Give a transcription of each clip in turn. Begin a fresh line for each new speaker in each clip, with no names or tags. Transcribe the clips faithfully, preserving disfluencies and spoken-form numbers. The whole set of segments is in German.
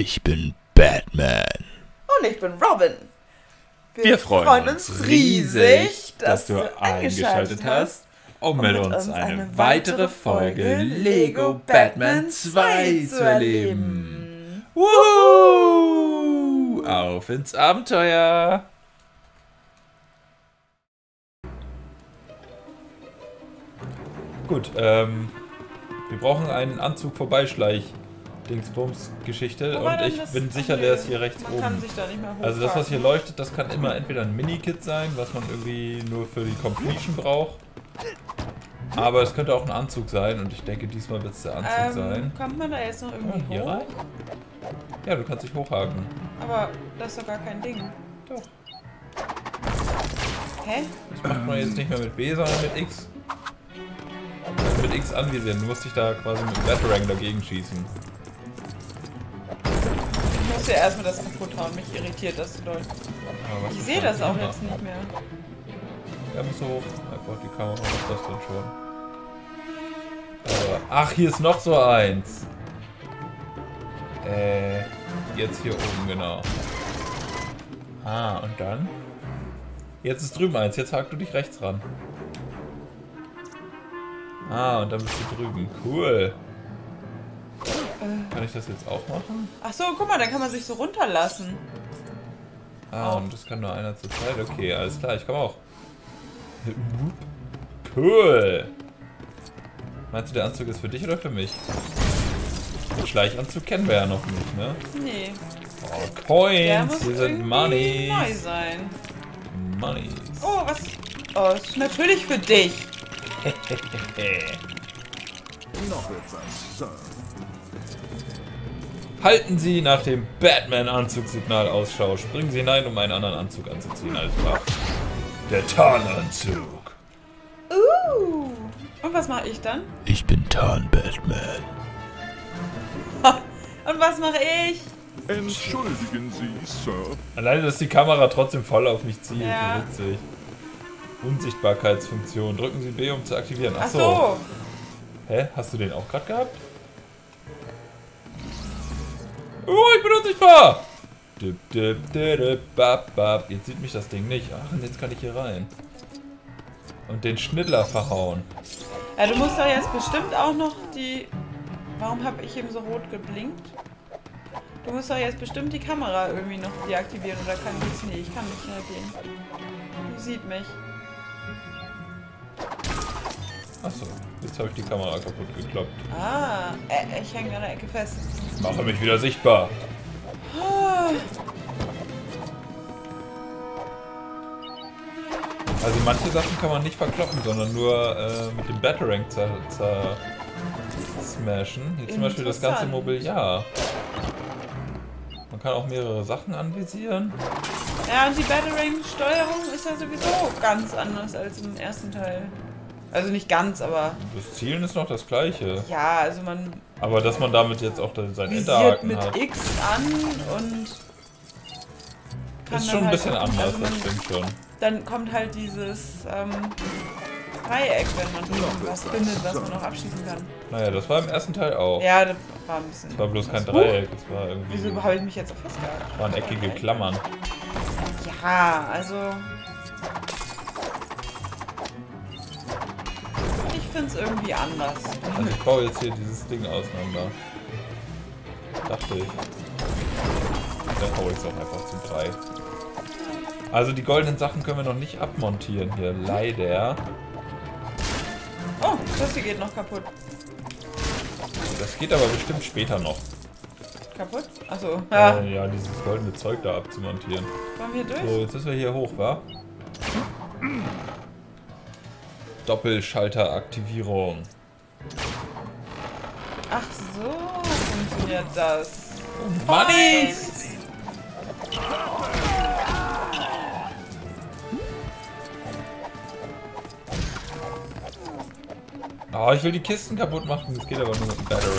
Ich bin Batman.
Und ich bin Robin.
Wir, Wir freuen, freuen uns riesig, dass, dass du eingeschaltet hast, um mit uns eine weitere Folge Lego Batman zwei zu erleben. Woo! Auf ins Abenteuer! Gut, ähm, wir brauchen einen Anzug vorbeischleich. Dingsbums-Geschichte und ich bin sicher, der ist hier rechts oben. Kann sich da nicht mehr hochfahren. Also das, was hier leuchtet, das kann immer entweder ein Mini-Kit sein, was man irgendwie nur für die Completion braucht. Aber es könnte auch ein Anzug sein und ich denke, diesmal wird es der Anzug ähm, sein. Kommt man da jetzt noch irgendwie ja, hier hoch? Rein? Ja, du kannst dich hochhaken.
Aber das ist doch gar kein Ding.
Doch.
Hä?
Das macht man jetzt nicht mehr mit B, sondern mit X. Also mit X anvisieren. Du musst dich da quasi mit dem Batarang dagegen schießen.
Ich muss ja erstmal das kaputt hauen. Mich irritiert das so doll. Ich sehe das auch jetzt nicht mehr.
Ja, musst du hoch. Einfach die Kamera macht das dann schon. Aber, ach, hier ist noch so eins. Äh, jetzt hier oben, genau. Ah, und dann? Jetzt ist drüben eins. Jetzt hakst du dich rechts ran. Ah, und dann bist du drüben. Cool. Kann ich das jetzt auch machen?
Ach so, guck mal, dann kann man sich so runterlassen.
Ah, oh. Und das kann nur einer zur Zeit. Okay, alles klar, ich komme auch. Cool. Meinst du, der Anzug ist für dich oder für mich? Den Schleichanzug kennen wir ja noch nicht, ne?
Nee.
Oh, Coins,
hier
sind Money.
Neu sein.
Money.
Oh, was? Oh, das ist natürlich für dich.
Noch etwas, Sir.
Halten Sie nach dem Batman-Anzugssignal Ausschau. Springen Sie hinein, um einen anderen Anzug anzuziehen. Alles klar. Der Tarnanzug.
Uh. Und was mache ich dann?
Ich bin Tarn-Batman.
Und was mache ich?
Entschuldigen Sie, Sir.
Alleine, dass die Kamera trotzdem voll auf mich zielt.
Ja.
Witzig. Unsichtbarkeitsfunktion. Drücken Sie B, um zu aktivieren. Ach so.
Ach so.
Hä? Hast du den auch gerade gehabt? Oh, ich bin unsichtbar! Dip, dip, dip, bap, bap. Jetzt sieht mich das Ding nicht. Ach, und jetzt kann ich hier rein. Und den Schnittler verhauen.
Ja, du musst doch jetzt bestimmt auch noch die... Warum habe ich eben so rot geblinkt? Du musst doch jetzt bestimmt die Kamera irgendwie noch deaktivieren. Oder kann ich jetzt nicht? Ich kann nicht schnell gehen. Die sieht mich.
Achso, jetzt habe ich die Kamera kaputt gekloppt.
Ah, äh, ich hänge an der Ecke fest.
Mache mich wieder sichtbar.
Ah.
Also manche Sachen kann man nicht verkloppen, sondern nur äh, mit dem Batarang zer, zer smashen. Hier zum Beispiel das ganze Mobiliar. Man kann auch mehrere Sachen anvisieren.
Ja, und die Batarang-Steuerung ist ja sowieso ganz anders als im ersten Teil. Also nicht ganz, aber...
Das Zielen ist noch das gleiche.
Ja, also man...
Aber dass man damit jetzt auch sein
Enterhaken mit
hat.
X an und...
Ist schon ein
halt
bisschen anders,
also man,
das stimmt schon.
Dann kommt halt dieses ähm, Dreieck, wenn man irgendwas findet, was man noch abschießen kann.
Naja, das war im ersten Teil auch.
Ja, das war ein bisschen...
Das war bloß kein Dreieck, das war irgendwie...
Wieso habe ich mich jetzt so festgehalten?
Das waren eckige Klammern.
Ja, also... Ich finde es irgendwie anders.
Also ich baue jetzt hier dieses Ding auseinander. Dachte ich. Dann hau ich es auch einfach zu drei. Also die goldenen Sachen können wir noch nicht abmontieren hier, leider.
Oh, das hier geht noch kaputt.
Das geht aber bestimmt später noch.
Kaputt? Achso. Ja.
Äh, ja, dieses goldene Zeug da abzumontieren.
Kommen wir durch?
So, jetzt ist er hier hoch, wa? Doppelschalteraktivierung.
Ach so, funktioniert das.
Oh, Mannis! Oh, ich will die Kisten kaputt machen, das geht aber nur mit dem Batarang.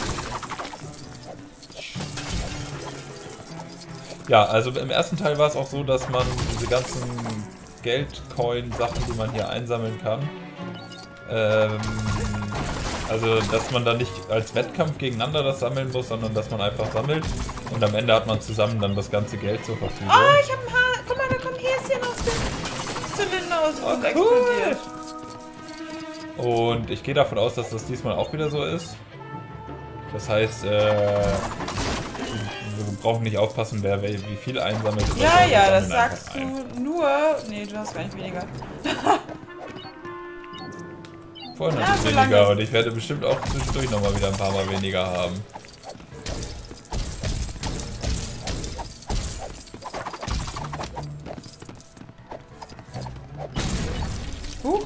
Ja, also im ersten Teil war es auch so, dass man diese ganzen Geldcoin-Sachen, die man hier einsammeln kann, ähm, Also, dass man da nicht als Wettkampf gegeneinander das sammeln muss, sondern dass man einfach sammelt und am Ende hat man zusammen dann das ganze Geld zur Verfügung.
Oh, ich hab ein Haar. Guck mal, da kommt Häschen aus dem Zylinder aus und oh, explodiert.
Und ich gehe davon aus, dass das diesmal auch wieder so ist. Das heißt, äh, wir brauchen nicht aufpassen, wer wie viel einsammelt.
Ja, ja, das sagst du nur. Nee, du hast gar nicht weniger.
Vorhin hatte ich weniger und ich werde bestimmt auch zwischendurch nochmal wieder ein paar Mal weniger haben.
Huh?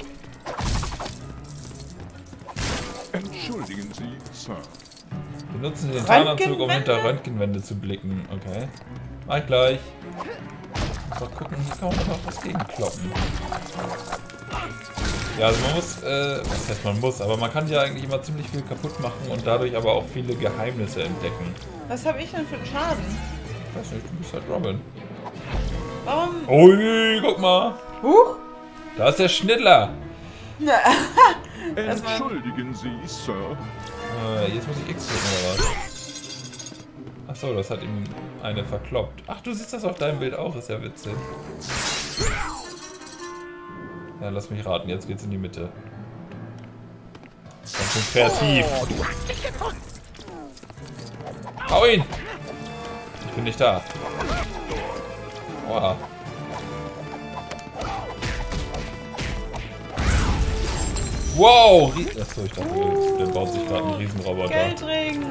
Entschuldigen Sie, Sir.
Benutzen Sie den Tarnanzug, um hinter Röntgenwände zu blicken. Okay. Mach ich gleich. Mal gucken, hier kann man noch was gegenkloppen. Ja, also man muss, äh, was heißt man muss, aber man kann ja eigentlich immer ziemlich viel kaputt machen und dadurch aber auch viele Geheimnisse entdecken.
Was habe ich denn für einen Schaden?
Ich weiß nicht, du bist halt Robin.
Warum?
Ui, guck mal.
Huch.
Da ist der Schnittler.
Ja.
Entschuldigen Sie, Sir.
Äh, jetzt muss ich X drücken oder was? Achso, das hat ihm eine verkloppt. Ach, du siehst das auf deinem Bild auch, ist ja witzig. Ja, lass mich raten, jetzt geht's in die Mitte. Ganz schön kreativ. Hau ihn! Ich bin nicht da. Wow. Wow! Achso, ich dachte, uh, der baut sich gerade einen Riesenroboter.
Geldring!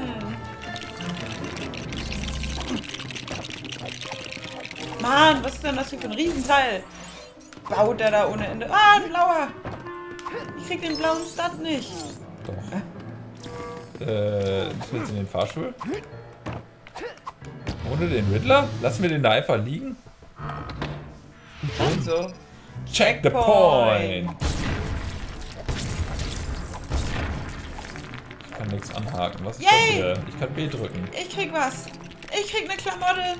Mann, was ist denn das hier für ein Riesenteil? Baut der da ohne Ende? Ah, ein blauer! Ich krieg den blauen Stat nicht.
Doch. Äh, müssen wir jetzt in den Fahrstuhl? Ohne den Riddler? Lassen wir den da einfach liegen?
Also.
Check the point! Ich kann nichts anhaken. Was ist Yay. das hier? Ich kann B drücken.
Ich krieg was. Ich krieg eine Klamotte.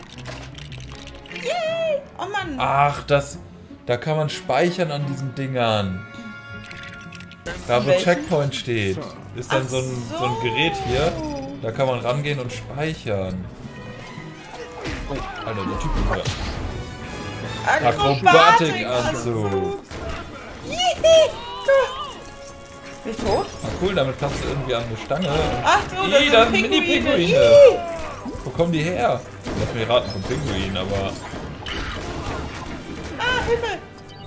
Yay! Oh Mann.
Ach, das... Da kann man speichern an diesen Dingern. Da wo Checkpoint steht, ist dann so ein, so. so ein Gerät hier. Da kann man rangehen und speichern. Oh, Alter, der Typ hier. Akrobatikanzug.
Bin ich tot?
Na cool, damit kannst du irgendwie an eine Stange.
Ach so, das sind
Mini-Pinguine. Wo kommen die her? Lass mich raten, vom Pinguin, aber...
Ah, Hilfe!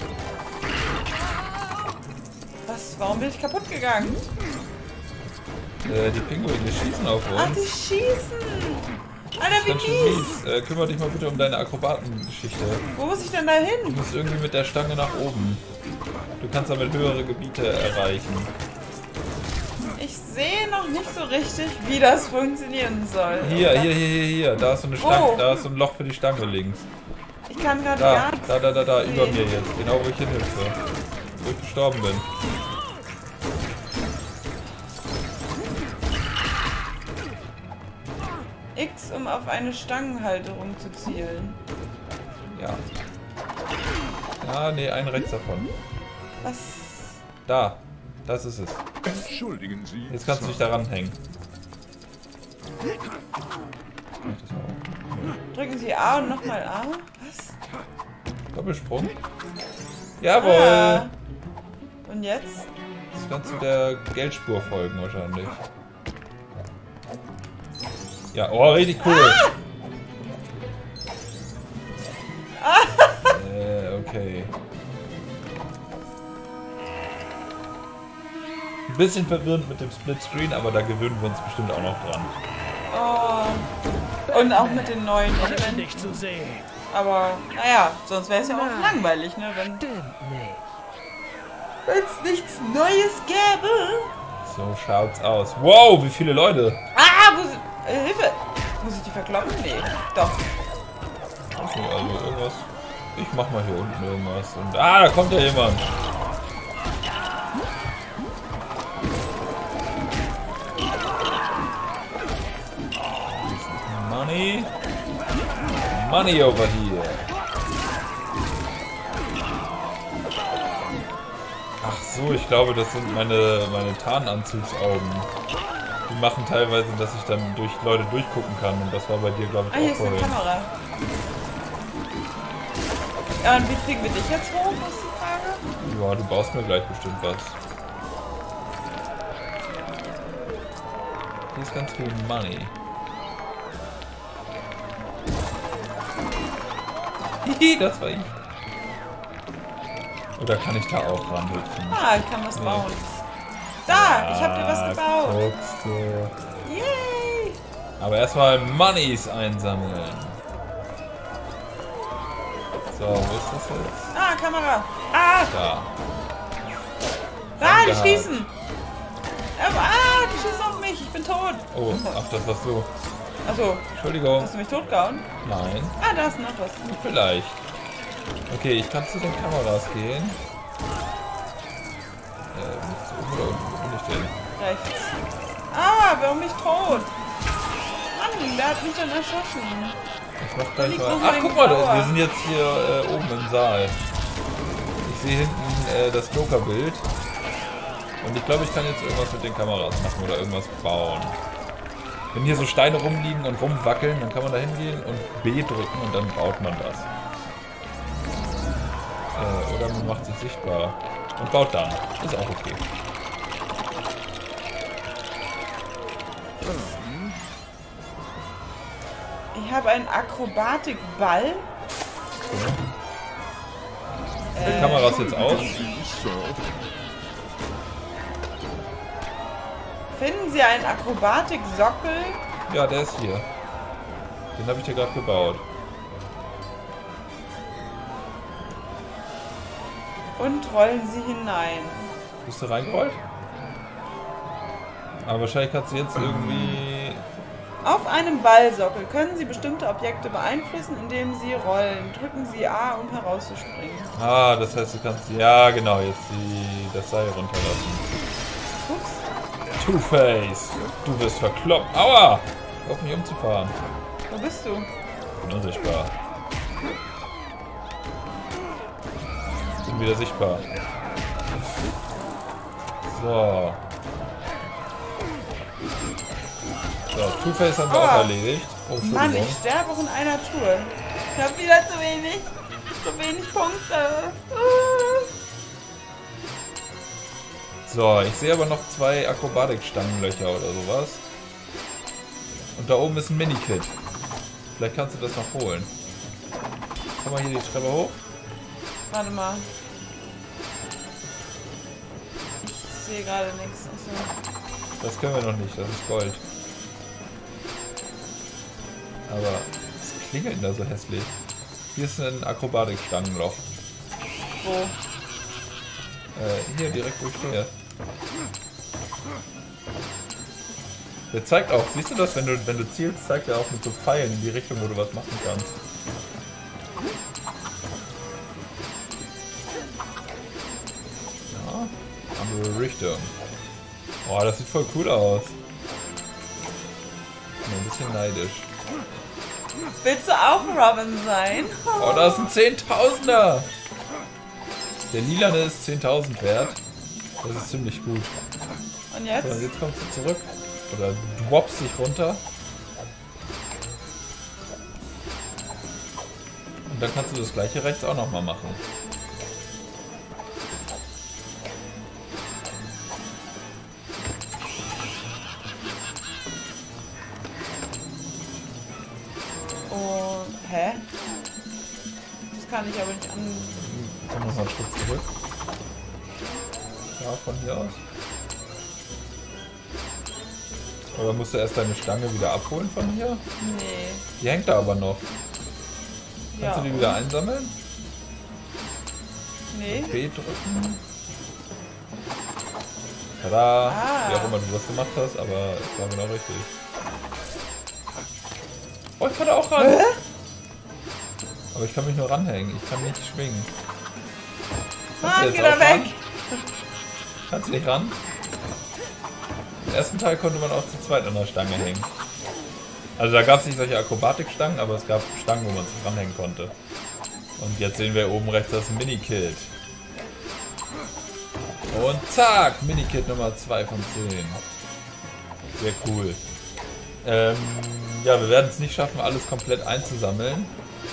Was? Warum bin ich kaputt gegangen?
Äh, die Pinguine schießen auf uns.
Ach, die schießen! Alter, wie mies!
Äh, kümmere dich mal bitte um deine Akrobatengeschichte.
Wo muss ich denn da hin?
Du musst irgendwie mit der Stange nach oben. Du kannst damit höhere Gebiete erreichen.
Ich sehe noch nicht so richtig, wie das funktionieren soll.
Hier, hier, hier, hier, hier. Da ist so eine Stange, oh. Da ist so ein Loch für die Stange links.
Ich kann gerade
da,
gar nichts
da, da, da, da, über mir jetzt. Genau, wo ich hinhüpfe. Wo ich gestorben bin.
X, um auf eine Stangenhalterung zu zielen.
Ja. Ja, nee, einen rechts davon.
Was?
Da. Das ist es.
Entschuldigen Sie.
Jetzt kannst du dich daran hängen.
Drücken Sie A und nochmal A. Was?
Doppelsprung? Jawohl!
Ah. Und jetzt?
Jetzt kannst du der Geldspur folgen wahrscheinlich. Ja, oh, richtig cool. Ah. Äh, okay. Ein bisschen verwirrend mit dem Splitscreen, aber da gewöhnen wir uns bestimmt auch noch dran.
Oh. Und auch mit den neuen Elementen. Nicht zu sehen. Aber, naja, sonst wäre es ja auch langweilig, ne? Wenn es nichts Neues gäbe.
So schaut's aus. Wow, wie viele Leute.
Ah, wo sind... Äh, Hilfe! Muss ich die verkloppen? Nee, doch.
Okay, also irgendwas... Ich mach mal hier unten irgendwas. Und, ah, da kommt ja jemand. Money. Money over here. Ach so, ich glaube, das sind meine, meine Tarnanzugsaugen. Die machen teilweise, dass ich dann durch Leute durchgucken kann. Und das war bei dir, glaube ich,
ah,
auch
hier
vorhin.
ist eine Kamera. Ja, und wie kriegen wir dich jetzt hoch, ist die Frage?
Ja, du baust mir gleich bestimmt was. Hier ist ganz viel Money. Hihi, das war ich. Oder kann ich da auch ranhüpfen?
Ah, ich kann was nee. bauen. Da, ja, ich hab dir was gebaut. Guckst du. Yay!
Aber erstmal Moneys einsammeln. So, wo ist das jetzt?
Ah, Kamera. Ah!
Da.
Ah, die schießen! Ah, die schießen auf mich, ich bin tot.
Oh, ach, das warst du.
Achso.
Entschuldigung.
Hast du mich totgehauen?
Nein.
Ah, da ist noch was.
Vielleicht. Okay, ich kann zu den Kameras gehen. Äh, nicht oben oder unten? Wo bin ich denn?
Rechts. Ah, warum mich tot? Mann, wer hat mich denn erschossen?
Ich mach gleich mal. Ach, guck mal, da, wir sind jetzt hier äh, oben im Saal. Ich sehe hinten äh, das Joker-Bild. Und ich glaube, ich kann jetzt irgendwas mit den Kameras machen oder irgendwas bauen. Wenn hier so Steine rumliegen und rumwackeln, dann kann man da hingehen und B drücken und dann baut man das. Äh, oder man macht sich sichtbar und baut dann. Ist auch okay.
Ich habe einen Akrobatikball.
Okay. Die äh, Kamera ist jetzt aus.
Finden Sie einen Akrobatik-Sockel?
Ja, der ist hier. Den habe ich dir gerade gebaut.
Und rollen Sie hinein.
Bist du reingerollt? Aber wahrscheinlich kannst du jetzt irgendwie...
Auf einem Ballsockel können Sie bestimmte Objekte beeinflussen, indem Sie rollen. Drücken Sie A, um herauszuspringen.
Ah, das heißt, du kannst... Ja, genau, jetzt die, das Seil runterlassen.
Ups.
Two-Face, du wirst verkloppt. Aua! Auf mich umzufahren.
Wo bist du?
Ich bin unsichtbar. Ich bin wieder sichtbar. So. So, Two-Face haben wir oh. auch erledigt. Oh,
Mann, ich sterbe auch in einer Tour. Ich habe wieder zu wenig. Zu wenig Punkte. Uh.
So, ich sehe aber noch zwei Akrobatikstangenlöcher oder sowas. Und da oben ist ein Mini-Kit. Vielleicht kannst du das noch holen. Komm mal hier die Treppe hoch.
Warte mal. Ich sehe gerade nichts. Achso.
Das können wir noch nicht, das ist Gold. Aber was klingelt denn da so hässlich? Hier ist ein Akrobatikstangenloch.
Wo?
Äh, hier direkt wo ich stehe. Der zeigt auch, siehst du das? Wenn du, wenn du zielst, zeigt er auch mit so Pfeilen in die Richtung, wo du was machen kannst. Ja, andere Richtung. Boah, das sieht voll cool aus. Bin ein bisschen neidisch.
Willst du auch Robin sein?
Oh, da ist ein Zehntausender! Der lilane ist zehntausend wert. Das ist ziemlich gut.
Und jetzt?
So, jetzt kommst du zurück. Oder droppst dich runter. Und dann kannst du das gleiche rechts auch nochmal machen.
Oh, hä? Das kann ich aber nicht an...
Komm noch mal einen Schritt zurück. Ja, von hier aus. Oder musst du erst deine Stange wieder abholen von hier?
Nee.
Die hängt da aber noch. Kannst ja, du die wieder einsammeln?
Nee.
B drücken. Tada! Ah. Wie auch immer du das gemacht hast, aber es war genau richtig. Oh, ich kann da auch ran! Hä? Aber ich kann mich nur ranhängen, ich kann nicht schwingen.
Mann, geh da weg!
Kannst du nicht ran? Im ersten Teil konnte man auch zu zweit an der Stange hängen. Also da gab es nicht solche Akrobatikstangen, aber es gab Stangen, wo man sich ranhängen konnte. Und jetzt sehen wir oben rechts das Mini-Kit. Und zack, Minikit Nummer zwei von zehn. Sehr cool. Ähm, ja, wir werden es nicht schaffen, alles komplett einzusammeln.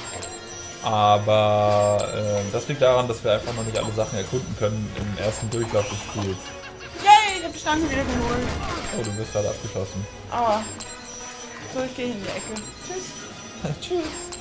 Aber äh, das liegt daran, dass wir einfach noch nicht alle Sachen erkunden können im ersten Durchlauf des Spiels.
Yay, ich hab die Stange wieder geholt.
Oh, du bist gerade abgeschossen.
Aua. So, ich gehe in die Ecke. Tschüss.
Tschüss.